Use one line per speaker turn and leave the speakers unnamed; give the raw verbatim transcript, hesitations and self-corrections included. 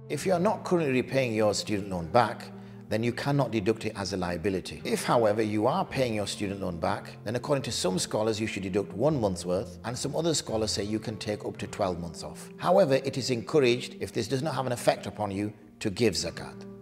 If you are not currently repaying your student loan back, then you cannot deduct it as a liability. If, however, you are paying your student loan back, then according to some scholars you should deduct one month's worth, and some other scholars say you can take up to twelve months off. However, it is encouraged, if this does not have an effect upon you, to give zakat.